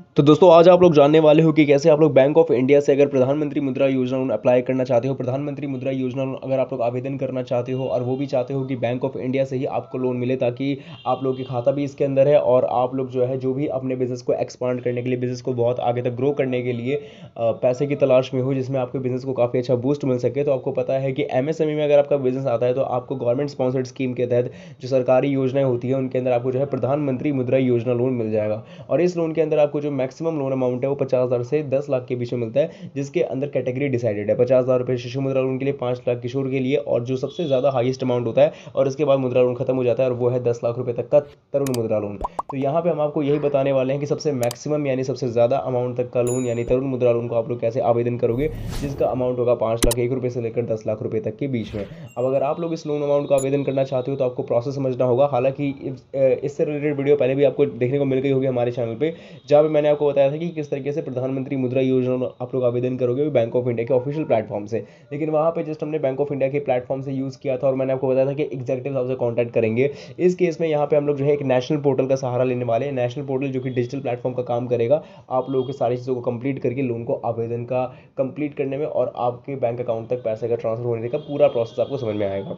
तो दोस्तों आज आप लोग जानने वाले हो कि कैसे आप लोग बैंक ऑफ इंडिया से अगर प्रधानमंत्री मुद्रा योजना लोन अप्लाई करना चाहते हो। प्रधानमंत्री मुद्रा योजना लोन अगर आप लोग आवेदन करना चाहते हो और वो भी चाहते हो कि बैंक ऑफ इंडिया से ही आपको लोन मिले, ताकि आप लोग की खाता भी इसके अंदर है और आप लोग जो है जो भी अपने बिजनेस को एक्सपांड करने के लिए, बिजनेस को बहुत आगे तक ग्रो करने के लिए पैसे की तलाश में हो, जिसमें आपके बिजनेस को काफ़ी अच्छा बूस्ट मिल सके। तो आपको पता है कि एमएसएमई में अगर आपका बिजनेस आता है तो आपको गवर्नमेंट स्पॉन्सर्ड स्कीम के तहत जो सरकारी योजनाएं होती है उनके अंदर आपको जो है प्रधानमंत्री मुद्रा योजना लोन मिल जाएगा। और इस लोन के अंदर आपको जो मैक्सिमम लोन अमाउंट है वो 50,000 से 10 लाख के बीच में मिलता है, जिसके अंदर कैटेगरी डिसाइडेड है। 50,000 रुपये शिशु मुद्रा लोन के लिए, 5 लाख किशोर के लिए, और जो सबसे ज़्यादा हाईएस्ट अमाउंट होता है और इसके बाद मुद्रा लोन खत्म हो जाता है और वो है 10 लाख रुपए तक का तरुण मुद्रा लोन। तो यहाँ पे हम आपको यही बताने वाले हैं कि सबसे मैक्सिमम यानी सबसे ज़्यादा अमाउंट तक का लोन यानी तरुण मुद्रा लोन को आप लोग कैसे आवेदन करोगे, जिसका अमाउंट होगा 5,01,000 से लेकर 10 लाख रुपए तक के बीच में। अब अगर आप लोग इस लोन अमाउंट को आवेदन करना चाहते हो तो आपको प्रोसेस समझना होगा। हालांकि इससे रिलेटेड वीडियो पहले भी आपको देखने को मिल गई होगी हमारे चैनल पे, जहाँ पे मैंने आपको बताया था कि किस तरीके से प्रधानमंत्री मुद्रा योजना आप लोग आवेदन करोगे बैंक ऑफ इंडिया के ऑफिशियल प्लेटफॉर्म से। लेकिन वहाँ पे जस्ट हमने बैंक ऑफ इंडिया के प्लेटफॉर्म से यूज़ किया था और मैंने आपको बताया था कि एग्जीक्यूटिव आपसे कॉन्टैक्ट करेंगे। इस केस में यहाँ पे हम लोग जो है एक नेशनल पोर्टल का सहारा लेने वाले हैं। नेशनल पोर्टल जो कि डिजिटल प्लेटफॉर्म का काम करेगा, आप लोगों की सारी चीज़ों को कंप्लीट करके लोन को आवेदन का कंप्लीट करने में और आपके बैंक अकाउंट तक पैसे का ट्रांसफर होने का पूरा प्रोसेस आपको समझ में आएगा।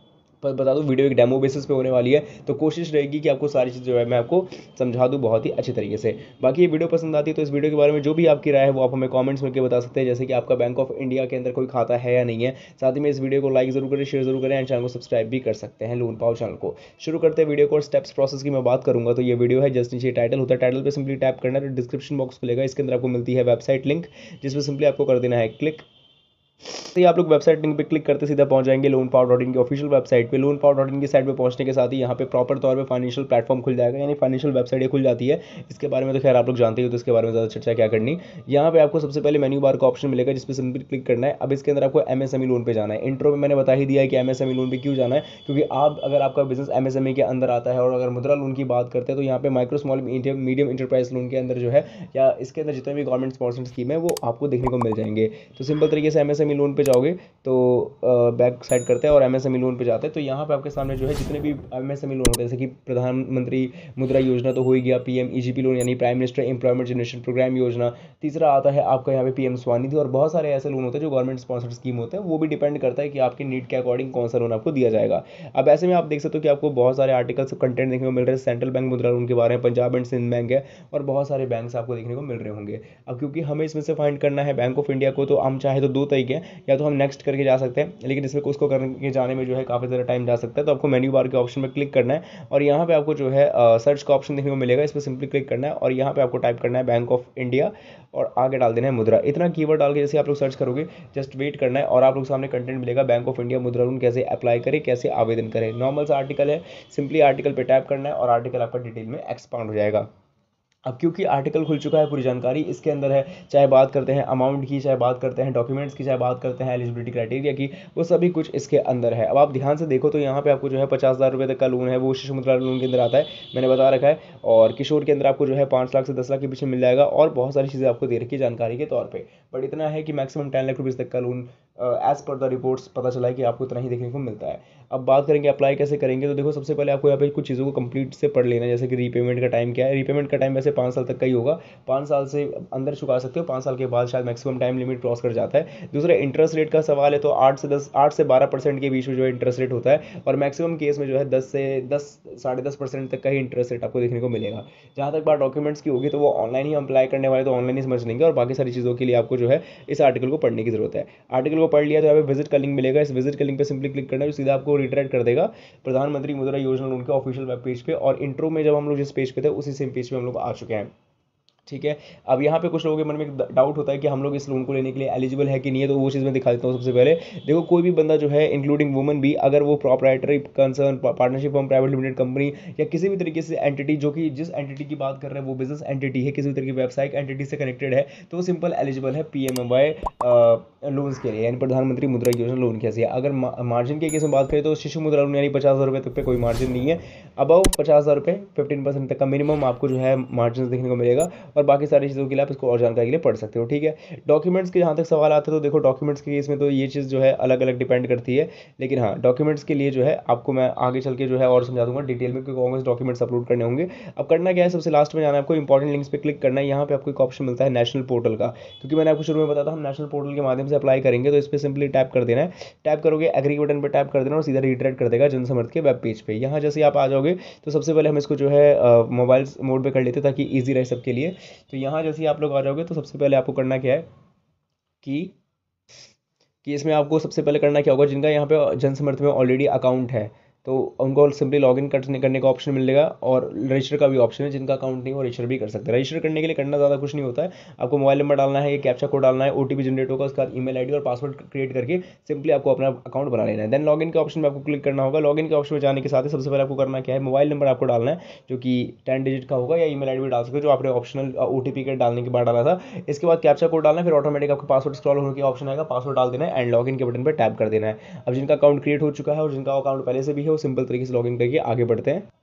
पर बता दूं, वीडियो एक डेमो बेसिस पे होने वाली है, तो कोशिश रहेगी कि आपको सारी चीज़ जो है मैं आपको समझा दूं बहुत ही अच्छी तरीके से। बाकी ये वीडियो पसंद आती है तो इस वीडियो के बारे में जो भी आपकी राय है वो आप हमें कमेंट्स में बता सकते हैं, जैसे कि आपका बैंक ऑफ इंडिया के अंदर कोई खाता है या नहीं है। साथ ही में इस वीडियो को लाइक जरूर करें, शेयर जरूर करें एंड चैनल को सब्सक्राइब भी कर सकते हैं लोन पाओ चैनल को। शुरू करते हैं वीडियो को और स्टेप्स प्रोसेस की मैं बात करूंगा तो ये वीडियो है जस्ट नीचे टाइटल होता है, टाइटल पर सिंपली टैप करना है तो डिस्क्रिप्शन बॉक्स खुलेगा। इसके अंदर आपको मिलती है वेबसाइट लिंक, जिसमें सिंपली आपको कर देना है क्लिक। तो ये आप लोग वेबसाइट लिंक पे क्लिक करते सीधा पहुंच जाएंगे लोन पावर डॉट इन की ऑफिशियल वेबसाइट पे। लोन पावर डॉट इन की साइट पे पहुंचने के साथ ही यहाँ पे प्रॉपर तौर पे फाइनेंशियल प्लेटफॉर्म खुल जाएगा, यानी फाइनेंशियल वेबसाइट ये खुल जाती है। इसके बारे में तो खैर आप लोग जानते ही हो, तो इसके बारे में ज़्यादा चर्चा क्या करनी। यहाँ पे आपको सबसे पहले मेन्यू बार का ऑप्शन मिलेगा, जिस पर सिंपली क्लिक करना है। अब इसके अंदर आपको एमएसएमई लोन पे जाना है। इंट्रो में मैंने बता ही दिया है कि एमएसएमई लोन पे क्यों जाना है, क्योंकि आप अगर आपका बिजनेस एमएसएमई के अंदर आता है और अगर मुद्रा लोन की बात करते हैं तो यहाँ पे micro small medium enterprise loan के अंदर जो है या इसके अंदर जितने भी गवर्नमेंट स्पॉन्सर्ड स्कीम है वो आपको देखने को मिल जाएंगे। तो सिंपल तरीके से एमएसएमई लोन पे जाओगे तो बैक साइड करते हैं और एमएसएमई लोन पे जाते हैं। तो यहाँ पे आपके सामने जो है जितने भी एमएसएमई लोन होते हैं, जैसे कि प्रधानमंत्री मुद्रा योजना तो हो ही गया, पीएम ईजीपी लोन यानी prime minister employment generation programme योजना। तीसरा आता है आपका यहाँ पे पीएम स्वानिधि, और बहुत सारे ऐसे लोन होते हैं जो गवर्नमेंट स्पॉन्सर्ड स्कीम होते हैं। वो भी डिपेंड करता है कि आपकी नीड के अकॉर्डिंग कौन सा लोन आपको दिया जाएगा। अब ऐसे में आप देख सकते हो कि आपको बहुत सारे आर्टिकल्स कंटेंट देखने को मिल रहे हैं सेंट्रल बैंक मुद्रा लोन के बारे में, पंजाब एंड सिंध बैंक है और बहुत सारे बैंक आपको देखने को मिल रहे होंगे। अब क्योंकि हमें इसमें से फाइंड करना है बैंक ऑफ इंडिया को, तो हम चाहे तो दो तरीके हैं, या तो हम नेक्स्ट करके जा सकते हैं, लेकिन इसमें उसको करके जाने में जो है काफ़ी ज़्यादा टाइम जा सकता है। तो आपको मेन्यू बार के ऑप्शन में क्लिक करना है और यहाँ पे आपको जो है सर्च का ऑप्शन देखने को मिलेगा। इस पर सिंपली क्लिक करना है और यहाँ पे आपको टाइप करना है बैंक ऑफ इंडिया और आगे डाल देना है मुद्रा। इतना कीवर्ड डाल के जैसे आप लोग सर्च करोगे, जस्ट वेट करना है और आप लोग सामने कंटेंट मिलेगा bank of India Mudra loan कैसे अप्लाई करें, कैसे आवेदन करें। नॉर्मल सा आर्टिकल है, सिंपली आर्टिकल पे टैप करना है और आर्टिकल आपका डिटेल में एक्सपांड हो जाएगा। अब क्योंकि आर्टिकल खुल चुका है, पूरी जानकारी इसके अंदर है, चाहे बात करते हैं अमाउंट की, चाहे बात करते हैं डॉक्यूमेंट्स की, चाहे बात करते हैं एलिजिबिलिटी क्राइटेरिया की, वो सभी कुछ इसके अंदर है। अब आप ध्यान से देखो तो यहाँ पे आपको जो है 50,000 रुपये तक का लोन है वो शिशु मुद्रा लोन के अंदर आता है, मैंने बता रखा है। और किशोर के अंदर आपको जो है 5 लाख से 10 लाख के पीछे मिल जाएगा और बहुत सारी चीज़ें आपको दे रखी है जानकारी के तौर पर। बट इतना है कि मैक्सिमम 10 लाख रुपीज़ तक का loan as per the reports पता चला है कि आपको इतना ही देखने को मिलता है। अब बात करेंगे अप्लाई कैसे करेंगे, तो देखो सबसे पहले आपको यहाँ पे कुछ चीज़ों को कंप्लीट से पढ़ लेना है, जैसे कि रीपेमेंट का टाइम क्या है। रीपेमेंट का टाइम वैसे 5 साल तक का ही होगा, 5 साल से अंदर चुका सकते हो, 5 साल के बाद शायद मैक्सिमम टाइम लिमिट क्रॉस कर जाता है। दूसरा इंटरेस्ट रेट का सवाल है, तो 8 से 12% के बीच में जो है इंटरेस्ट रेट होता है और मैक्सिमम केस में जो है 10 से 10-10.5% तक का ही इंटरेस्ट रेट आपको देखने को मिलेगा। जहाँ तक बात डॉक्यूमेंट्स की होगी तो वो ऑनलाइन ही अप्लाई करने वाले तो ऑनलाइन ही समझ लेंगे, और बाकी सारी चीज़ों के लिए आपको जो है इस आर्टिकल को पढ़ने की जरूरत है। आर्टिकल को पढ़ लिया तो यहाँ पे विजिट का लिंक मिलेगा, इस विजिट के लिंक पे सिंपली क्लिक करना है, जो सीधा आपको रिडायरेक्ट कर देगा प्रधानमंत्री मुद्रा योजना लोन के ऑफिशियल वेब पेज पे। और इंट्रो में जब हम लोग जिस पेज पे थे उसी सेम पेज पे हम लोग आ चुके हैं, ठीक है। अब यहाँ पे कुछ लोगों के मन में एक डाउट होता है कि हम लोग इस लोन को लेने के लिए एलिजिबल है कि नहीं है, तो वो चीज़ मैं दिखा देता हूँ। सबसे पहले देखो, कोई भी बंदा जो है इंक्लूडिंग वुमन भी, अगर वो proprietary concern, partnership firm, private limited company या किसी भी तरीके से एंटिटी, जो कि जिस एंटिटी की बात कर रहे हैं वो बिजनेस एंटिटी है, किसी भी तरह की व्यवसायिक एंटिटी से कनेक्टेड है, तो वो सिंपल एलिजिबल है पीएमएमवाई लोन्स के लिए, यानी प्रधानमंत्री मुद्रा योजना लोन कैसी है। अगर मार्जिन के केस में बात करें तो शिशु मुद्रा लोन यानी 50,000 रुपये तक पे कोई मार्जिन नहीं है। अबव 50,000 रुपये 15% तक का मिनिमम आपको जो है मार्जिन देखने को मिलेगा। और बाकी सारी चीज़ों के लिए आप इसको और जानकारी के लिए पढ़ सकते हो, ठीक है। डॉक्यूमेंट्स के जहाँ तक सवाल आते हैं तो देखो, डॉक्यूमेंट्स के केस में तो ये चीज़ जो है अलग अलग डिपेंड करती है, लेकिन हाँ, डॉक्यूमेंट्स के लिए जो है आपको मैं आगे चल के जो है और समझा दूंगा डिटेल में, क्योंकि कौन से डॉक्यूमेंट्स अपलोड करने होंगे। अब करना क्या है, सबसे लास्ट में जाना है आपको, इंपॉर्टेंट लिंक्स पे क्लिक करना है। यहाँ पे आपको एक ऑप्शन मिलता है नेशनल पोर्टल का, क्योंकि मैंने आपको शुरू में बताया था हम नेशनल पोर्टल के माध्यम से अप्लाई करेंगे। तो इस पर सिंपली टैप कर देना है, टैप करोगे एग्री बटन पर टैप कर देना और सीधा रिडायरेक्ट कर देगा जनसमर्थ के वेब पेज पे। यहाँ जैसे आप आ जाओगे तो सबसे पहले हम इसको जो है मोबाइल मोड पे कर लेते हैं ताकि ईजी रहे सबके लिए। तो यहाँ जैसे ही आप लोग आ जाओगे तो सबसे पहले आपको करना क्या है कि इसमें आपको सबसे पहले करना क्या होगा, जिनका यहाँ पे जनसमर्थ में ऑलरेडी अकाउंट है तो उनको सिंपली लॉगिन करने का ऑप्शन मिलेगा, और रजिस्टर का भी ऑप्शन है। जिनका अकाउंट नहीं वो रजिस्टर भी कर सकते हैं। रजिस्टर करने के लिए करना ज़्यादा कुछ नहीं होता है, आपको मोबाइल नंबर डालना है, ये कैप्चा कोड डालना है, ओटीपी जनरेट होगा, उसके बाद ईमेल आईडी और पासवर्ड क्रिएट करके सिंपली आपको अपना अकाउंट बना लेना है। देन लॉगिन के ऑप्शन में आपको क्लिक करना होगा। लॉगिन के ऑप्शन में जाने के साथ ही सबसे पहले आपको करना क्या है, मोबाइल नंबर आपको डालना है जो कि 10 डिजिट का होगा, या ईमेल आईडी भी डाल सकते हो जो आपने ऑप्शनल ओटीपी के डालने के बाद डाला था। इसके बाद कैप्चा कोड डालना है, फिर ऑटोमेटिक आपको पासवर्ड स्क्रॉल होने का ऑप्शन आएगा, पासवर्ड डाल देना है एंड लॉगिन के बटन पर टैप कर देना है। अब जिनका अकाउंट क्रिएट हो चुका है और जिनका अकाउंट पहले से भी है वो सिंपल तरीके से लॉगिन करके आगे बढ़ते हैं।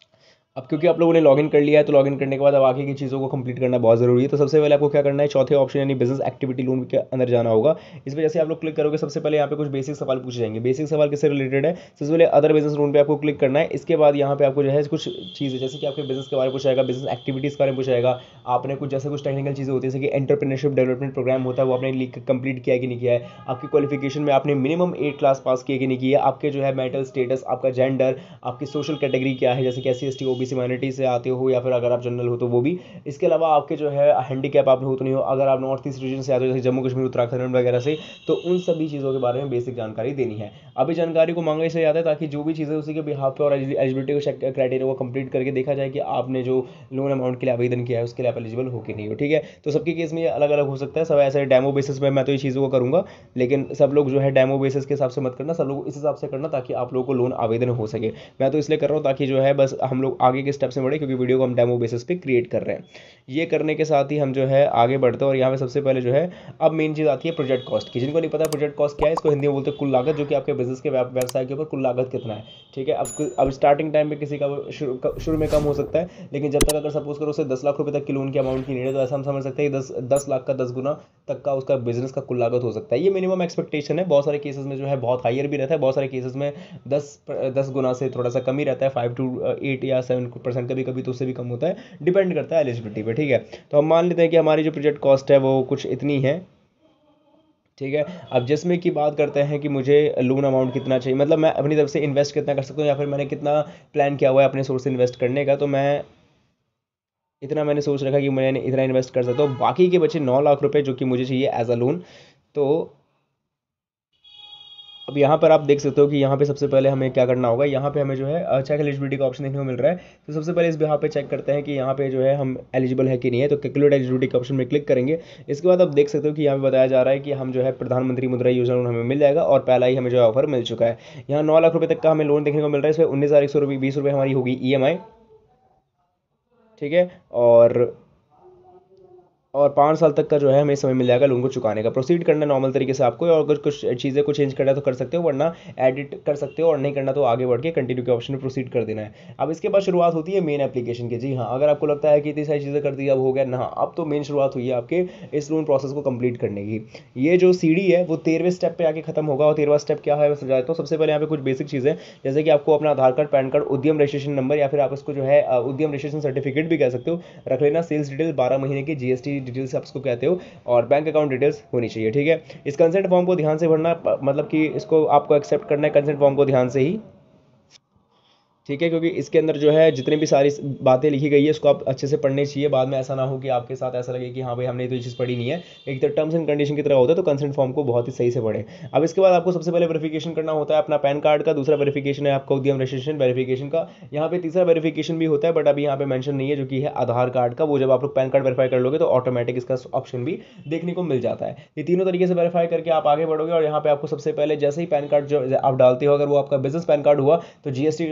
अब क्योंकि आप लोगों ने लॉगिन कर लिया है तो लॉगिन करने के बाद अब आगे की चीज़ों को कंप्लीट करना बहुत ज़रूरी है। तो सबसे पहले आपको क्या करना है, चौथे ऑप्शन यानी बिजनेस एक्टिविटी लोन के अंदर जाना होगा। इस वजह से आप लोग क्लिक करोगे, सबसे पहले यहाँ पे कुछ बेसिक सवाल पूछे जाएंगे। बेसिक सवाल किससे रिलेटेड है, सबसे पहले अदर बिजनेस लोन पे आपको क्लिक करना है। इसके बाद यहाँ पे आपको जो है कुछ चीज़ें, जैसे कि आपके बिजनेस के बारे में पूछाएगा, बिजनेस एक्टिविटीज़ के बारे में पूछाएगा, आपने कुछ जैसे कुछ टेक्निकल चीज़ें होती है जैसे कि एंटरप्रेन्योरशिप डेवलपमेंट प्रोग्राम होता है वो आपने कंप्लीट किया है कि नहीं किया है, आपकी क्वालिफिकेशन में आपने मिनिमम 8 क्लास पास किया कि नहीं किया, आपके जो है मेंटल स्टेटस, आपका जेंडर, आपकी सोशल कैटेगरी क्या है, जैसे कि SC ST OBC माइनॉरिटी से आते हो या फिर अगर आप जनरल हो तो वो भी। इसके अलावा आपके जो है हैंडीकैप आप हो तो नहीं हो, अगर आप नॉर्थ ईस्ट रीजन से आते हो जैसे जम्मू कश्मीर उत्तराखंड वगैरह से, तो उन सभी चीज़ों के बारे में बेसिक जानकारी देनी है। अभी जानकारी को मांगा इसलिए जाता है ताकि जो भी चीज़ें उसी के बिहाफ पे और एलिजिबिलिटी क्राइटेरिया को कंप्लीट करके देखा जाए कि आपने जो लोन अमाउंट के लिए आवेदन किया है उसके लिए आप एलिजिबल हो कि नहीं हो, ठीक है। तो सबके केस में ये अलग अलग हो सकता है, सब ऐसे डेमो बेसिस पे मैं तो ये चीज़ों को करूँगा, लेकिन सब लोग जो है डेमो बेसिस के हिसाब से मत करना, सब लोग इस हिसाब से करना ताकि आप लोगों को लोन आवेदन हो सके। मैं तो इसलिए कर रहा हूँ ताकि जो है बस हम लोग आगे के स्टेप से बढ़े, क्योंकि वीडियो को हम डेमो बेसिस पे क्रिएट कर रहे हैं। ये करने के साथ ही हम जो है आगे बढ़ते हैं, और यहाँ पे सबसे पहले जो है अब मेन चीज़ आती है प्रोजेक्ट कॉस्ट की। जिनको नहीं पता प्रोजेक्ट कॉस्ट क्या है, इसको हिंदी में बोलते हैं कुल लागत, जो कि आपके बिजनेस के व्यवसाय के ऊपर कुल लागत कितना है, ठीक है। अब स्टार्टिंग टाइम पे किसी का शुरू में कम हो सकता है, लेकिन जब तक अगर सपोज करो उसे 10 लाख रुपए तक की लोन की अमाउंट की नीड है तो ऐसा हम समझ सकते हैं कि 10 लाख का 10 गुना तक का उसका बिजनेस का कुल लागत हो सकता है। ये मिनिमम एक्सपेक्टेशन है, बहुत सारे केसेस में जो है बहुत हायर भी रहता है, बहुत सारे केसेस में 10 गुना से थोड़ा सा कम ही रहता है, 5 to 8 या 7%, कभी कभी तो उससे भी कम होता है, डिपेंड करता है एलिजिबिलिटी पे, ठीक है। तो हम मान लेते हैं कि हमारी जो प्रोजेक्ट कॉस्ट है वो कुछ इतनी है, ठीक है। अब जिसमें की बात करते हैं कि मुझे लोन अमाउंट कितना चाहिए, मतलब मैं अपनी तरफ से इन्वेस्ट कितना कर सकता हूँ या फिर मैंने कितना प्लान किया हुआ है अपने सोर्स से इन्वेस्ट करने का, तो मैं इतना मैंने सोच रखा कि मैंने इतना इन्वेस्ट कर सकता हूँ। बाकी के बचे 9 लाख रुपए जो कि मुझे चाहिए एज अ लोन। तो अब यहाँ पर आप देख सकते हो कि यहाँ पे सबसे पहले हमें क्या करना होगा, यहाँ पे हमें जो है चेक एलिजिबिलिटी का ऑप्शन देखने को मिल रहा है। तो सबसे पहले इस यहाँ पे चेक करते हैं कि यहाँ पे जो है हम एलिजिबल है कि नहीं है, तो कैलकुलेट एलिजिबिलिटी के ऑप्शन में क्लिक करेंगे। इसके बाद आप देख सकते हो कि यहाँ पे बताया जा रहा है कि हम जो है प्रधानमंत्री मुद्रा योजना लोन हमें मिल जाएगा, और पहला ही हमें जो है ऑफर मिल चुका है। यहाँ 9 लाख रुपये तक का हमें लोन देखने को मिल रहा है, इसमें 19,120 रुपये हमारी होगी EMI, ठीक है। और 5 साल तक का जो है हमें समय मिल जाएगा लोन को चुकाने का। प्रोसीड करना नॉर्मल तरीके से आपको, और अगर कुछ चीज़ें को चेंज करना है तो कर सकते हो, वरना एडिट कर सकते हो, और नहीं करना तो आगे बढ़ के कंटिन्यू के ऑप्शन में प्रोसीड कर देना है। अब इसके बाद शुरुआत होती है मेन एप्लीकेशन की। जी हाँ, अगर आपको लगता है कि इतनी सारी चीज़ें कर दी अब हो गया ना, अब तो मेन शुरुआत हुई है आपके इस लोन प्रोसेस को कंप्लीट करने की। ये जो सीढ़ी है वो 13वें स्टेप पे आके खत्म होगा, और 13वां स्टेप क्या है मैं समझा देता हूँ। सबसे पहले यहाँ पे कुछ बेसिक चीज़ें, जैसे कि आपको अपना Aadhaar card, PAN card, Udyam registration number, या फिर आप इसको जो है उद्यम रजिस्ट्रेशन सर्टिफिकेट भी कह सकते हो, रख लेना। सेल्स डिटेल 12 महीने की GST डिटेल्स आप इसको कहते हो, और बैंक अकाउंट डिटेल्स होनी चाहिए, ठीक है। इस कंसेंट फॉर्म को ध्यान से भरना, मतलब कि इसको आपको एक्सेप्ट करना है कंसेंट फॉर्म को ध्यान से ही, ठीक है। क्योंकि इसके अंदर जो है जितनी भी सारी बातें लिखी गई है इसको आप अच्छे से पढ़नी चाहिए, बाद में ऐसा ना हो कि आपके साथ ऐसा लगे कि हाँ भाई हमने तो ये चीज़ पढ़ी नहीं है। एक तो टर्म्स एंड कंडीशन की तरह होता है, तो कंसेंट फॉर्म को बहुत ही सही से पढ़े। अब इसके बाद आपको सबसे पहले वेरिफिकेशन करना होता है अपना पैन कार्ड का, दूसरा वेरिफिकेशन है आपका उद्यम रजिस्ट्रेशन वेरिफिकेशन का, यहाँ पे तीसरा वेरिफिकेशन भी होता है बट अभी यहाँ पे मेंशन नहीं है, जो कि है आधार कार्ड का। वो जब आप लोग पैन कार्ड वेरीफाई कर लोगे तो ऑटोमेटिक इसका ऑप्शन भी देखने को मिल जाता है। ये तीनों तरीके से वेरीफाई करके आप आगे बढ़ोगे, और यहाँ पे आपको सबसे पहले जैसे ही पैन कार्ड जो आप डालते हो, अगर वो आपका बिजनेस पैन कार्ड हुआ तो GST उससे ऑटो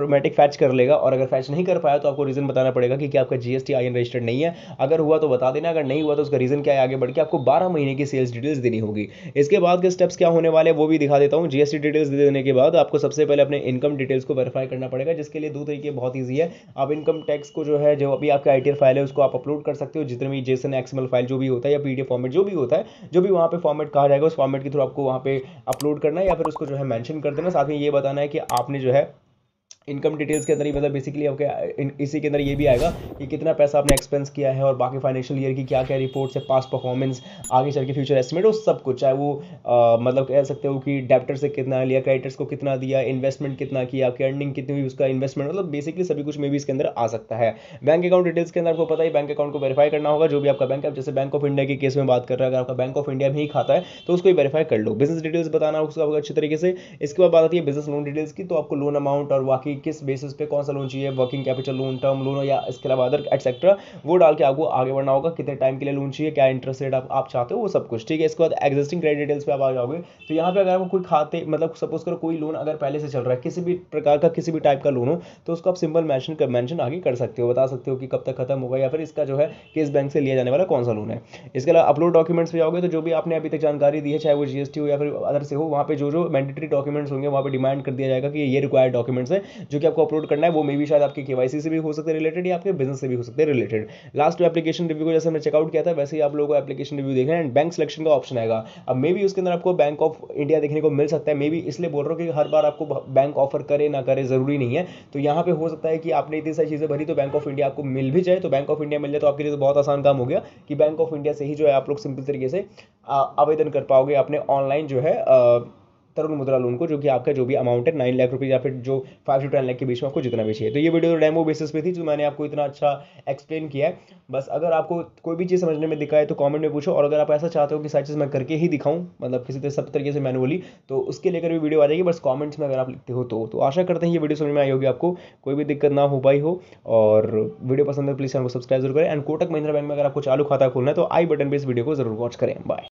ऑटोमेटिक फैच कर लेगा, और अगर फैच नहीं कर पाया तो आपको रीज़न बताना पड़ेगा कि क्या आपका GSTIN रजिस्टर्ड नहीं है। अगर हुआ तो बता देना, अगर नहीं हुआ तो उसका रीज़न क्या है, आगे बढ़ के आपको 12 महीने की सेल्स डिटेल्स देनी होगी। इसके बाद के स्टेप्स क्या होने वाले हैं वो भी दिखा देता हूँ। GST डिटेल्स दे देने के बाद आपको सबसे पहले अपने इनकम डिटेल्स को वेरीफाई करना पड़ेगा, जिसके लिए दो तरीके बहुत ईजी है। आप इनकम टैक्स को जो है, जो अभी आपका ITR फाइल है उसको आप अपलोड कर सकते हो, जितने भी JSON XML फाइल जो भी होता है या PDF फॉर्मेट जो भी होता है, जो भी वहाँ पे फॉर्मेट कहा जाएगा उस फॉर्मेट के थ्रू आपको वहाँ पे अपलोड करना है, या फिर उसको जो है मेंशन कर देना। साथ में ये बताना है कि आपने जो है इनकम डिटेल्स के अंदर ही, मतलब बेसिकली आपके इसी के अंदर ये भी आएगा कि कितना पैसा आपने एक्सपेंस किया है, और बाकी फाइनेंशियल ईयर की क्या क्या रिपोर्ट्स है, पास्ट परफॉर्मेंस, आगे चल के फ्यूचर एस्टिमेट, वो सब कुछ। चाहे वो मतलब कह सकते हो कि डेप्टर से कितना लिया, क्रेडिटर्स को कितना दिया, इन्वेस्टमेंट कितना किया, आपकी अर्निंग कितनी हुई, उसका इन्वेस्टमेंट, मतलब बेसिकली सभी कुछ में भी इसके अंदर आ सकता है। बैंक अकाउंट डिटेल्स के अंदर आपको पता ही, बैंक अकाउंट को वेरीफाई करना होगा, जो भी आपका बैंक है। जैसे बैंक ऑफ इंडिया के केस में बात कर रहा है, अगर आपका बैंक ऑफ इंडिया में ही खाता है तो उसको वेरीफाई कर लो। बिजनेस डिटेल्स बताना उसका अच्छे तरीके से। इसके बाद बात आती है बिजनेस लोन डिटेल्स की, तो आपको लोन अमाउंट और बाकी किस बेसिस पे कौन सा लोन चाहिए, working capital loan, term loan, या इसके अलावा अदर एटसेट्रा, वो डाल के आपको आगे बढ़ना होगा। कितने टाइम के लिए लोन चाहिए, क्या इंटरेस्ट रेट आप चाहते हो, वो सब कुछ ठीक है। इसके बाद एग्जिस्टिंग क्रेडिट डिटेल्स पे आप आ जाओगे, तो यहाँ पे अगर आपको कोई खाते, मतलब सपोज करो कोई लोन अगर पहले से चल रहा है, किसी भी प्रकार का किसी भी टाइप का लोन हो, तो उसको आप सिंपल मेंशन आगे कर सकते हो, बता सकते हो कि कब तक खत्म होगा, या फिर इसका जो है किस बैंक से लिया जाने वाला कौन सा लोन है। इसके अलावा अपलोड डॉक्यूमेंट्स पे जाओगे, तो जो भी आपने अभी तक जानकारी दी है, चाहे वो GST हो या फिर अदर से हो, वहाँ पे जो मैंडेटरी डॉक्यूमेंट्स होंगे वहाँ पे डिमांड कर दिया जाएगा कि ये रिक्वायर्ड डॉक्यूमेंट्स है जो कि आपको अपलोड करना है। वो मे भी शायद आपकी KYC से भी हो सकते हैं रिलेटेड, या आपके बिजनेस से भी हो सकते हैं रिलेटेड। लास्ट में एप्लीकेशन रिव्यू को जैसे हमने चेकआउट किया था, वैसे ही आप लोगों को एप्लीकेशन रिव्यू देखना है, एंड बैंक सिलेक्शन का ऑप्शन आएगा। अब मे भी उसके अंदर आपको बैंक ऑफ इंडिया देखने को मिल सकता है, मे भी इसलिए बोल रहा हूँ कि हर बार आपको बैंक ऑफर करे ना करे जरूरी नहीं है। तो यहाँ पे हो सकता है कि आपने इतनी सारी चीज़ें भरी तो बैंक ऑफ इंडिया आपको मिल भी जाए, तो बैंक ऑफ इंडिया मिल जाए तो आपके लिए तो बहुत आसान काम हो गया कि बैंक ऑफ इंडिया से ही जो है आप लोग सिंपल तरीके से आवेदन कर पाओगे अपने ऑनलाइन जो है तरुण मुद्रा लोन को, जो कि आपका जो भी अमाउंट है 9 लाख रुपये, या फिर जो 5 से 10 लाख के बीच में आपको जितना भी चाहिए। तो ये वीडियो तो डेमो बेसिस पे थी, जो मैंने आपको इतना अच्छा एक्सप्लेन किया है। बस अगर आपको कोई भी चीज़ समझने में दिक्कत है तो कमेंट में पूछो, और अगर आप ऐसा चाहते हो कि सारी चीज़ मैं करके ही दिखाऊं, मतलब किसी तरह सब तरीके से मैनुअली, तो उसके लेकर भी वीडियो आ जाएगी, बस कॉमेंट्स में अगर आप लिखते हो तो आशा करते हैं ये वीडियो समझ में आई होगी आपको, कोई भी दिक्कत ना हो पाई हो। और वीडियो पसंद है प्लीज़ चैनल को सब्सक्राइब जरूर करें, एंड कोटक महिंद्रा बैंक में अगर आपको चालू खाता खोलना है तो आई बटन पे इस वीडियो को जरूर वॉच करें। बाय।